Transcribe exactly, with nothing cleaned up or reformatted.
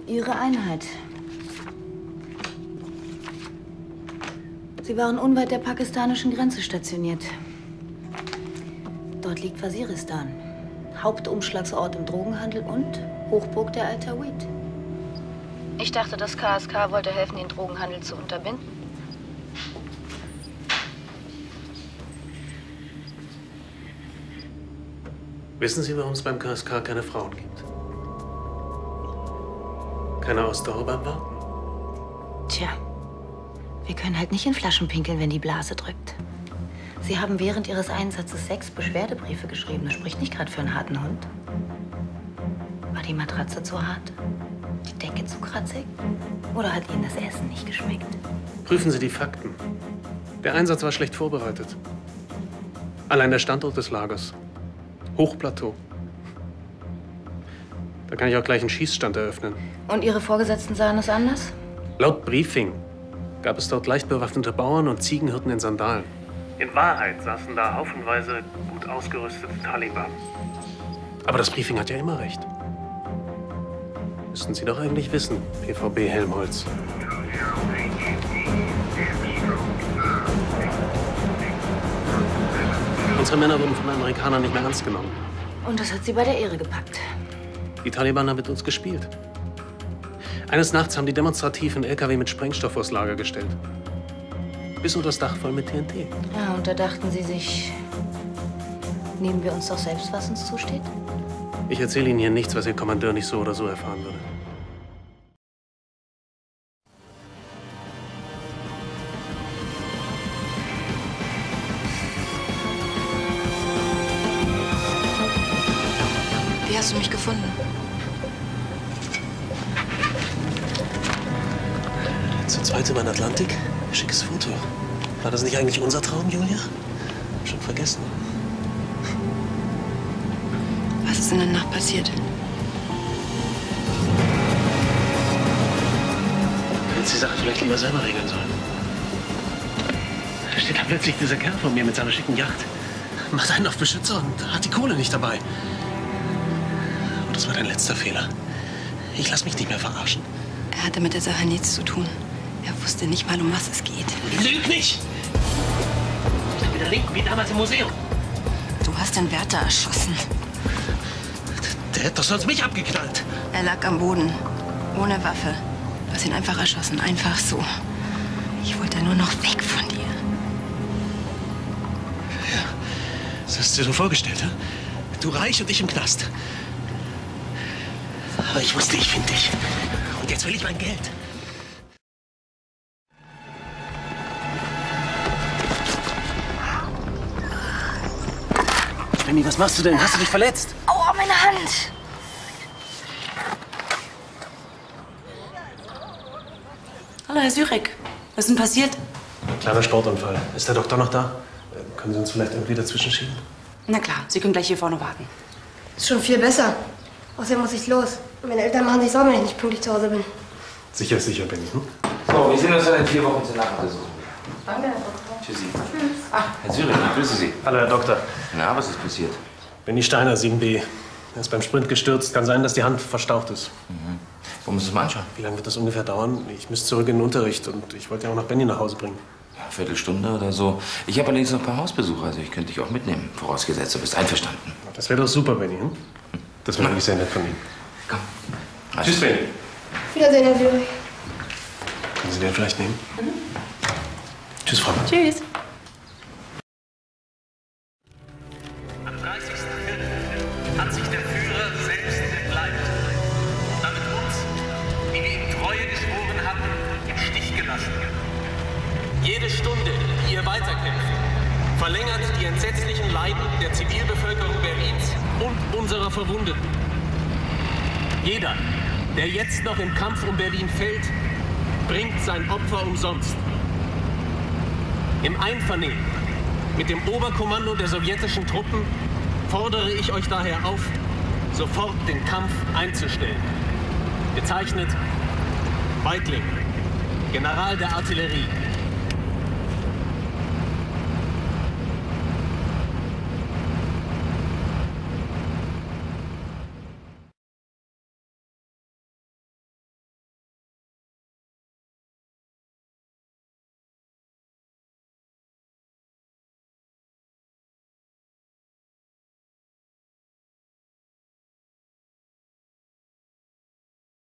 Ihre Einheit. Sie waren unweit der pakistanischen Grenze stationiert. Dort liegt Waziristan, Hauptumschlagsort im Drogenhandel und Hochburg der Alawit. Ich dachte, das K S K wollte helfen, den Drogenhandel zu unterbinden. Wissen Sie, warum es beim K S K keine Frauen gibt? Keine Ausdauer beim Warten? Tja, wir können halt nicht in Flaschen pinkeln, wenn die Blase drückt. Sie haben während Ihres Einsatzes sechs Beschwerdebriefe geschrieben. Das spricht nicht gerade für einen harten Hund. War die Matratze zu hart? Die Decke zu kratzig? Oder hat Ihnen das Essen nicht geschmeckt? Prüfen Sie die Fakten. Der Einsatz war schlecht vorbereitet. Allein der Standort des Lagers. Hochplateau. Da kann ich auch gleich einen Schießstand eröffnen. Und Ihre Vorgesetzten sahen es anders? Laut Briefing gab es dort leicht bewaffnete Bauern und Ziegenhirten in Sandalen. In Wahrheit saßen da haufenweise gut ausgerüstete Taliban. Aber das Briefing hat ja immer recht. Müssten Sie doch eigentlich wissen, P V B Helmholtz. Unsere Männer wurden von den Amerikanern nicht mehr ernst genommen. Und das hat Sie bei der Ehre gepackt. Die Taliban haben mit uns gespielt. Eines Nachts haben die demonstrativ einen L K W mit Sprengstoff vors Lager gestellt. Bis unter das Dach voll mit T N T. Ja, und da dachten Sie sich, nehmen wir uns doch selbst, was uns zusteht? Ich erzähle Ihnen hier nichts, was Ihr Kommandeur nicht so oder so erfahren würde. Wie hast du mich gefunden? Zu zweit über den Atlantik? Schickes Foto. War das nicht eigentlich unser Traum, Julia? Schon vergessen. Was ist in der Nacht passiert? Hätte die Sache vielleicht lieber selber regeln sollen. Da steht da plötzlich dieser Kerl von mir mit seiner schicken Yacht. Macht einen auf Beschützer und hat die Kohle nicht dabei. Und das war dein letzter Fehler. Ich lass mich nicht mehr verarschen. Er hatte mit der Sache nichts zu tun. Er wusste nicht mal, um was es geht. Lüg nicht! Wieder linken wie damals im Museum. Du hast den Wärter erschossen. Der hätte doch sonst mich abgeknallt. Er lag am Boden, ohne Waffe. Du hast ihn einfach erschossen, einfach so. Ich wollte nur noch weg von dir. Ja, das hast du dir so vorgestellt, hä? Du reich und ich im Knast. Aber ich wusste, ich finde dich. Und jetzt will ich mein Geld. Benny, was machst du denn? Hast du dich verletzt? Aua, meine Hand! Hallo, Herr Sürek. Was ist denn passiert? Ein kleiner Sportunfall. Ist der Doktor noch da? Können Sie uns vielleicht irgendwie dazwischen schieben? Na klar, Sie können gleich hier vorne warten. Ist schon viel besser. Außerdem muss ich los. Meine Eltern machen sich Sorgen, wenn ich nicht pünktlich zu Hause bin. Sicher, sicher, Benny. Hm? So, wir sehen uns dann in vier Wochen zur Nachuntersuchung. Danke, Herr Doktor. Tschüssi. Tschüss. Ach, Herr Sürek, ich grüße Sie. Hallo, Herr Doktor. Na, was ist passiert? Benny Steiner, sieben B. Er ist beim Sprint gestürzt. Kann sein, dass die Hand verstaucht ist. Mhm. Wollen wir uns das mal anschauen? Wie lange wird das ungefähr dauern? Ich müsste zurück in den Unterricht und ich wollte ja auch noch Benny nach Hause bringen. Ja, eine Viertelstunde oder so. Ich habe allerdings noch ein paar Hausbesucher, also ich könnte dich auch mitnehmen. Vorausgesetzt, du bist einverstanden. Das wäre doch super, Benny. Hm? Das wäre wirklich sehr nett von Ihnen. Komm. Also. Tschüss, Benny. Wiedersehen, Herr Sürek. Können Sie den vielleicht nehmen? Mhm. Tschüss, Frau. Tschüss. Am dreißigsten vierten hat sich der Führer selbst entleibt, damit uns, die wir ihm Treue geschworen hatten, im Stich gelassen. Jede Stunde, die ihr weiterkämpft, verlängert die entsetzlichen Leiden der Zivilbevölkerung Berlins und unserer Verwundeten. Jeder, der jetzt noch im Kampf um Berlin fällt, bringt sein Opfer umsonst. Im Einvernehmen mit dem Oberkommando der sowjetischen Truppen fordere ich euch daher auf, sofort den Kampf einzustellen. Gezeichnet Weitling, General der Artillerie.